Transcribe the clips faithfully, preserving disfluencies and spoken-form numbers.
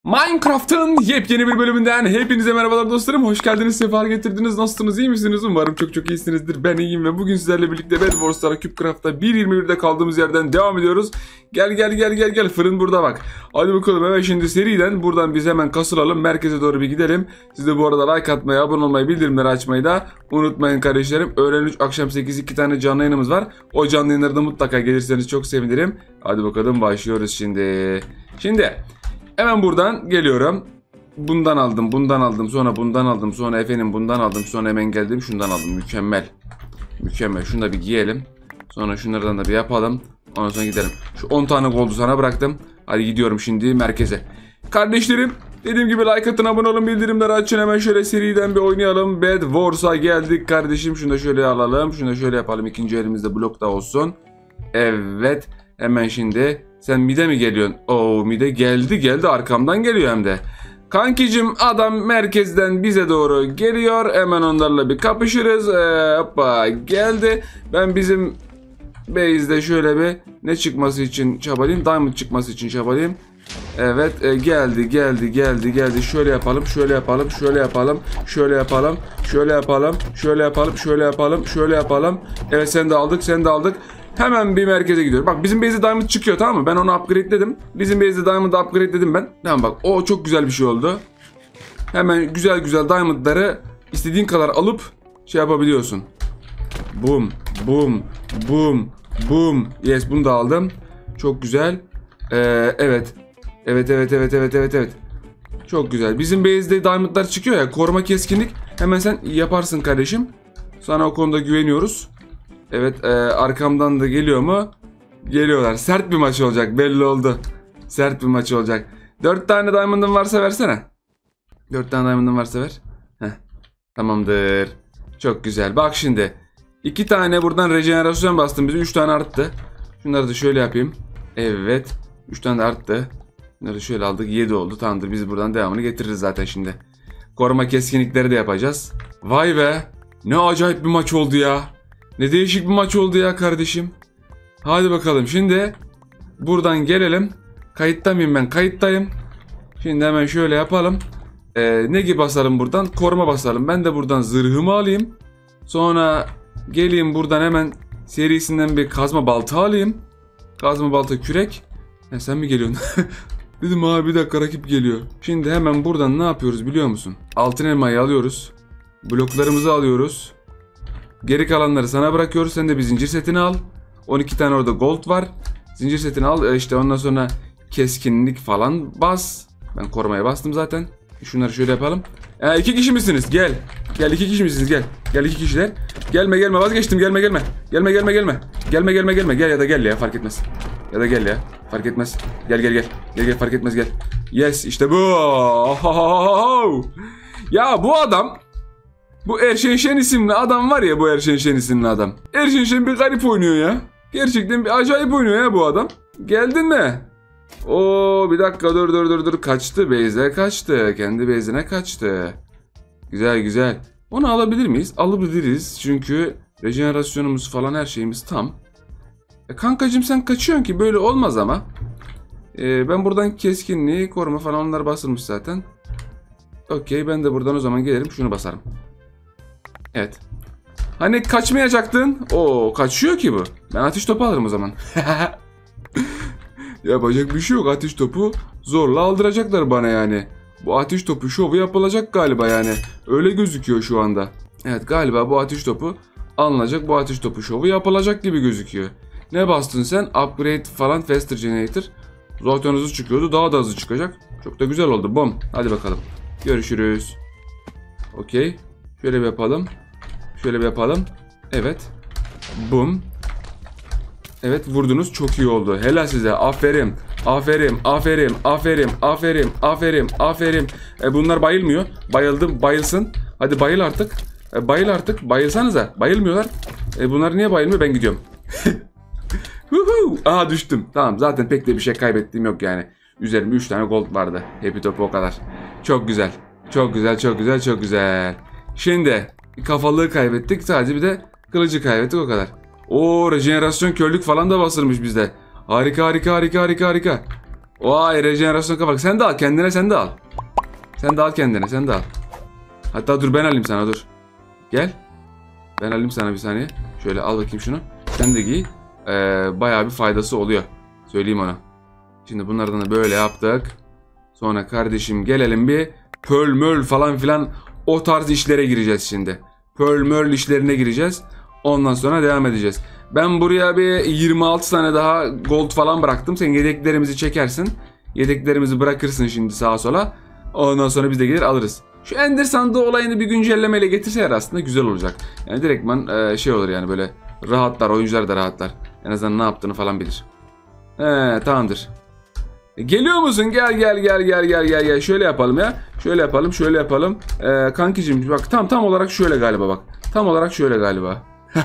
Minecraft'ın yepyeni bir bölümünden hepinize merhabalar dostlarım. Hoş geldiniz, sefa getirdiniz. Nasılsınız, iyi misiniz? Umarım çok çok iyisinizdir. Ben iyiyim ve bugün sizlerle birlikte Bed Wars'ta Cubecraft'ta bir nokta yirmi bir'de kaldığımız yerden devam ediyoruz. Gel gel gel gel gel, fırın burada bak. Hadi bakalım, hemen şimdi seriden buradan biz hemen kasılalım, merkeze doğru bir gidelim. Siz de bu arada like atmayı, abone olmayı, bildirimleri açmayı da unutmayın kardeşlerim. Öğlen üç akşam sekiz iki tane canlı yayınımız var. O canlı yayınlarda mutlaka gelirseniz çok sevinirim. Hadi bakalım, başlıyoruz şimdi. Şimdi hemen buradan geliyorum. Bundan aldım, bundan aldım, sonra bundan aldım, sonra efendim bundan aldım, sonra hemen geldim şundan aldım. Mükemmel. Mükemmel. Şunu da bir giyelim. Sonra şunlardan da bir yapalım. Ondan sonra gidelim. Şu on tane goldu sana bıraktım. Hadi gidiyorum şimdi merkeze. Kardeşlerim, dediğim gibi like atın, abone olun, bildirimleri açın. Hemen şöyle seriden bir oynayalım. Bed Wars'a geldik kardeşim. Şunu da şöyle alalım. Şunu da şöyle yapalım. İkinci elimizde blok da olsun. Evet. Hemen şimdi. Sen mide mi geliyorsun? Oo, mide geldi geldi, arkamdan geliyor hem de. Kankicim, adam merkezden bize doğru geliyor. Hemen onlarla bir kapışırız. Ee, hoppa geldi. Ben bizim base'de şöyle bir ne çıkması için çabalayayım? Diamond çıkması için çabalayayım. Evet, e, geldi geldi geldi geldi. Şöyle yapalım, şöyle yapalım, şöyle yapalım, şöyle yapalım, şöyle yapalım, şöyle yapalım, şöyle yapalım, şöyle yapalım. Evet, sen de aldık, sen de aldık. Hemen bir merkeze gidiyorum. Bak, bizim base'de diamond çıkıyor, tamam mı? Ben onu upgrade'ledim. Bizim base'de diamond'ı upgrade'ledim ben. Tamam, bak o çok güzel bir şey oldu. Hemen güzel güzel diamond'ları istediğin kadar alıp şey yapabiliyorsun. Boom, boom, boom, boom. Yes, bunu da aldım. Çok güzel. Ee, evet. Evet, evet, evet, evet, evet, evet. Çok güzel. Bizim base'de diamond'lar çıkıyor ya. Koruma, keskinlik. Hemen sen yaparsın kardeşim. Sana o konuda güveniyoruz. Evet, e, arkamdan da geliyor mu? Geliyorlar. Sert bir maç olacak, belli oldu. Sert bir maç olacak. Dört tane diamond'ın varsa versene. Dört tane diamond'ın varsa ver. Heh. Tamamdır. Çok güzel. Bak şimdi. İki tane buradan rejenerasyon bastım. Bize üç tane arttı. Şunları da şöyle yapayım. Evet. Üç tane de arttı. Bunları şöyle aldık. Yedi oldu. Tamamdır. Biz buradan devamını getiririz zaten şimdi. Koruma keskinlikleri de yapacağız. Vay be. Ne acayip bir maç oldu ya. Ne değişik bir maç oldu ya kardeşim. Hadi bakalım, şimdi buradan gelelim. Kayıtta mıyım ben? Kayıttayım. Şimdi hemen şöyle yapalım. Ee, ne gibi basalım buradan? Koruma basalım. Ben de buradan zırhımı alayım. Sonra geleyim buradan hemen serisinden bir kazma balta alayım. Kazma balta, kürek. Ya sen mi geliyorsun? Dedim abi, bir dakika, rakip geliyor. Şimdi hemen buradan ne yapıyoruz biliyor musun? Altın elmayı alıyoruz. Bloklarımızı alıyoruz. Geri kalanları sana bırakıyoruz. Sen de bir zincir setini al. on iki tane orada gold var. Zincir setini al. İşte ondan sonra keskinlik falan bas. Ben korumaya bastım zaten. Şunları şöyle yapalım. E, iki kişi misiniz? Gel. Gel, iki kişi misiniz? Gel. Gel, iki kişiler. Gelme gelme, vazgeçtim. Gelme gelme. Gelme gelme gelme. Gelme gelme gelme. Gel ya da gel ya, fark etmez. Ya da gel ya. Fark etmez. Gel gel gel. Gel gel, fark etmez, gel. Yes, işte bu. Ya bu adam, bu Erşen Şen isimli adam var ya, bu Erşen Şen isimli adam. Erşen Şen bir garip oynuyor ya. Gerçekten bir acayip oynuyor ya bu adam. Geldin mi? Oo, bir dakika, dur dur dur dur. Kaçtı, base'e kaçtı. Kendi base'ine kaçtı. Güzel güzel. Onu alabilir miyiz? Alabiliriz. Çünkü rejenerasyonumuz falan, her şeyimiz tam. E, kankacım sen kaçıyorsun ki, böyle olmaz ama. E, ben buradan keskinliği, koruma falan, onlar basılmış zaten. Okey, ben de buradan o zaman gelirim, şunu basarım. Evet. Hani kaçmayacaktın? Oo, kaçıyor ki bu. Ben ateş topu alırım o zaman. Yapacak bir şey yok. Ateş topu zorla aldıracaklar bana yani. Bu ateş topu şovu yapılacak galiba yani. Öyle gözüküyor şu anda. Evet, galiba bu ateş topu alınacak. Bu ateş topu şovu yapılacak gibi gözüküyor. Ne bastın sen? Upgrade falan, faster generator. Zaten hızlı çıkıyordu. Daha da hızlı çıkacak. Çok da güzel oldu. Bom. Hadi bakalım. Görüşürüz. Okey. Şöyle bir yapalım. Şöyle bir yapalım. Evet. Bum. Evet, vurdunuz. Çok iyi oldu. Helal size. Aferin. Aferin. Aferin. Aferin. Aferin. Aferin. Aferin. E, bunlar bayılmıyor. Bayıldım. Bayılsın. Hadi bayıl artık. E, bayıl artık. Bayılsanıza. Bayılmıyorlar. E, bunlar niye bayılmıyor? Ben gidiyorum. Aha, düştüm. Tamam, zaten pek de bir şey kaybettiğim yok yani. Üzerimde üç tane gold vardı. Happy topu o kadar. Çok güzel. Çok güzel. Çok güzel. Çok güzel. Şimdi kafalığı kaybettik. Sadece bir de kılıcı kaybettik, o kadar. Oo, rejenerasyon, körlük falan da basılmış bizde. Harika harika harika harika harika. Vay rejenerasyon kapak. Sen de al kendine, sen de al. Sen de al kendine, sen de al. Hatta dur ben alayım sana, dur. Gel. Ben alayım sana bir saniye. Şöyle al bakayım şunu. Sen de giy. Ee, bayağı bir faydası oluyor. Söyleyeyim ona. Şimdi bunlardan da böyle yaptık. Sonra kardeşim gelelim bir pöl möl falan filan o tarz işlere gireceğiz şimdi. Pöl möl işlerine gireceğiz. Ondan sonra devam edeceğiz. Ben buraya bir yirmi altı tane daha gold falan bıraktım. Sen yedeklerimizi çekersin. Yedeklerimizi bırakırsın şimdi sağa sola. Ondan sonra biz de gelir alırız. Şu Ender sandığı olayını bir güncellemeyle getirseler aslında güzel olacak. Yani direktman e, şey olur yani böyle rahatlar, oyuncular da rahatlar. En azından ne yaptığını falan bilir. He tamamdır. E, geliyor musun? Gel gel gel gel gel gel gel. Şöyle yapalım ya. Şöyle yapalım, şöyle yapalım. E, kankicim bak tam tam olarak şöyle galiba bak. Tam olarak şöyle galiba.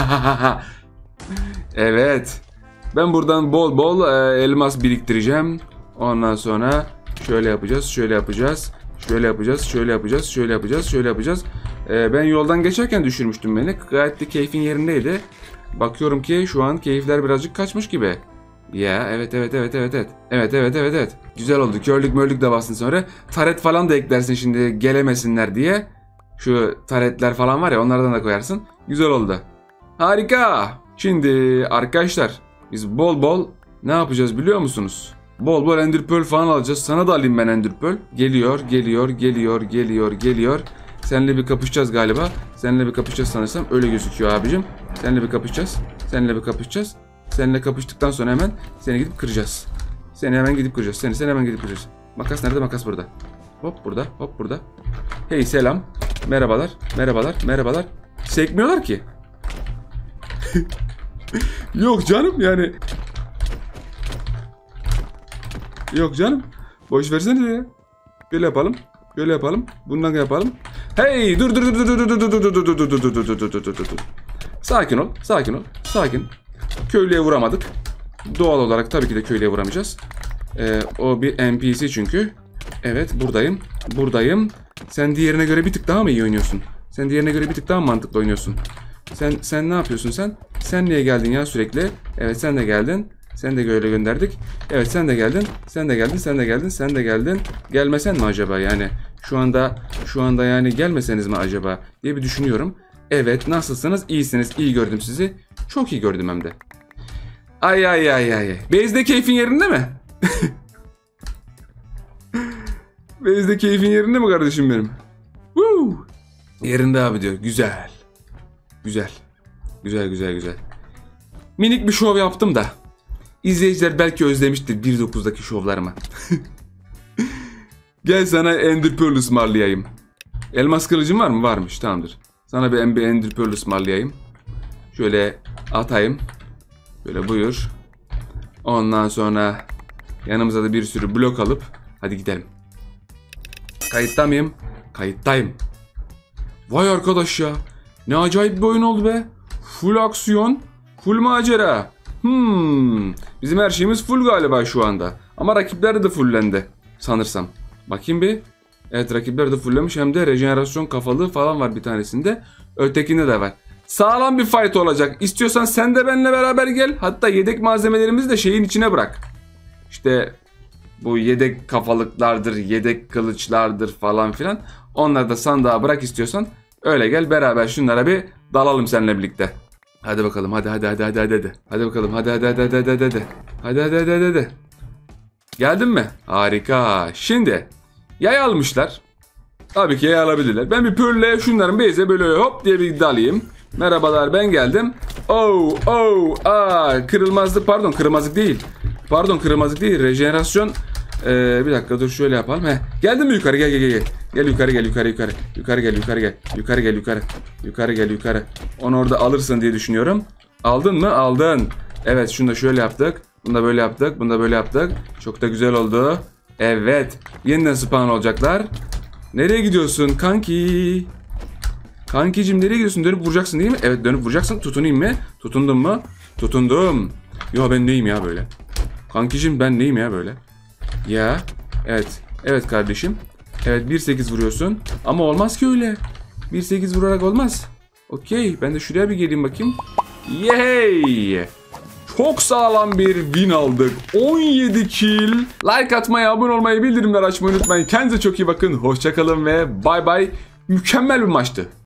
Evet. Ben buradan bol bol e, elmas biriktireceğim. Ondan sonra şöyle yapacağız, şöyle yapacağız. Şöyle yapacağız, şöyle yapacağız, şöyle yapacağız, şöyle yapacağız. Ee, ben yoldan geçerken düşürmüştüm beni. Gayet de keyfin yerindeydi. Bakıyorum ki şu an keyifler birazcık kaçmış gibi. Ya evet evet evet evet evet. Evet evet evet evet. Güzel oldu. Körlük mörlük de bastın sonra. Taret falan da eklersin şimdi gelemesinler diye. Şu taretler falan var ya onlardan da koyarsın. Güzel oldu. Harika. Şimdi arkadaşlar biz bol bol ne yapacağız biliyor musunuz? Bol bol Ender Pearl falan alacağız. Sana da alayım ben Ender Pearl. Geliyor, geliyor, geliyor, geliyor, geliyor. Seninle bir kapışacağız galiba. Seninle bir kapışacağız sanırsam. Öyle gözüküyor abicim. Seninle bir kapışacağız. Seninle bir kapışacağız. Seninle kapıştıktan sonra hemen seni gidip kıracağız. Seni hemen gidip kıracağız. Seni, seni hemen gidip kıracağız. Makas nerede? Makas burada. Hop burada, hop burada. Hey selam. Merhabalar, merhabalar, merhabalar. Sekmiyorlar ki. Yok canım yani. Yok canım. Boş versene ya. Böyle yapalım. Böyle yapalım. Bundan yapalım. Hey dur dur dur dur dur dur dur dur dur dur dur dur dur dur dur dur. Sakin ol. Sakin ol. Sakin. Köylüye vuramadık. Doğal olarak tabii ki de köylüye vuramayacağız. Ee, o bir N P C çünkü. Evet buradayım. Buradayım. Sen diğerine göre bir tık daha mı iyi oynuyorsun? Sen diğerine göre bir tık daha mı mantıklı oynuyorsun? Sen sen ne yapıyorsun sen? Sen niye geldin ya sürekli? Evet sen de geldin. Sen de böyle gönderdik. Evet sen de geldin. Sen de geldin. Sen de geldin. Sen de geldin. Gelmesen mi acaba yani? Şu anda şu anda yani gelmeseniz mi acaba diye bir düşünüyorum. Evet nasılsınız? İyisiniz. İyi gördüm sizi. Çok iyi gördüm hem de. Ay ay ay ay. Base'de keyfin yerinde mi? Base'de keyfin yerinde mi kardeşim benim? Woo! Yerinde abi diyor. Güzel. Güzel. Güzel güzel güzel. Minik bir şov yaptım da. İzleyiciler belki özlemiştir bir nokta dokuzdaki şovlarımı. Gel sana Ender Pearl ısmarlayayım. Elmas kılıcın var mı? Varmış. Tamamdır. Sana bir Ender Pearl ısmarlayayım. Şöyle atayım. Böyle buyur. Ondan sonra yanımıza da bir sürü blok alıp hadi gidelim. Kayıtta mıyım? Kayıttayım. Vay arkadaş ya. Ne acayip bir oyun oldu be. Full aksiyon. Full macera. Hmm. Bizim her şeyimiz full galiba şu anda. Ama rakipler de fullendi. Sanırsam. Bakayım bir. Evet rakipler de fulllemiş. Hem de rejenerasyon kafalığı falan var bir tanesinde. Ötekinde de var. Sağlam bir fight olacak. İstiyorsan sen de benimle beraber gel. Hatta yedek malzemelerimizi de şeyin içine bırak. İşte bu yedek kafalıklardır, yedek kılıçlardır falan filan. Onları da sandığa bırak istiyorsan. Öyle gel beraber şunlara bir dalalım seninle birlikte. Hadi bakalım hadi hadi hadi hadi hadi. Hadi bakalım hadi hadi hadi hadi hadi hadi. Hadi hadi hadi hadi. Geldin mi? Harika. Şimdi yay almışlar. Tabii ki yay alabilirler. Ben bir pörle şunların beyze böyle hop diye bir dalayım. Merhabalar ben geldim. Oh oh aa kırılmazlık pardon kırılmazlık değil. Pardon kırılmazlık değil rejenerasyon. Ee, bir dakika dur şöyle yapalım. Heh. Geldin mi yukarı gel gel gel. Gel yukarı gel yukarı yukarı. Yukarı gel yukarı gel. Yukarı gel yukarı. Yukarı gel yukarı. Onu orada alırsın diye düşünüyorum. Aldın mı? Aldın. Evet şunu da şöyle yaptık. Bunu da böyle yaptık. Bunu da böyle yaptık. Çok da güzel oldu. Evet. Yeniden spawn olacaklar. Nereye gidiyorsun kanki? Kankicim nereye gidiyorsun? Dönüp vuracaksın değil mi? Evet dönüp vuracaksın. Tutunayım mı? Tutundun mu? Tutundum. Yo ben neyim ya böyle? Kankicim ben neyim ya böyle? Ya. Evet. Evet kardeşim. Evet bir sekiz vuruyorsun. Ama olmaz ki öyle. bir sekiz vurarak olmaz. Okey. Ben de şuraya bir geleyim bakayım. Yey. çok sağlam bir win aldık. on yedi kill. Like atmayı, abone olmayı, bildirimleri açmayı unutmayın. Kendinize çok iyi bakın. Hoşçakalın ve bay bay. Mükemmel bir maçtı.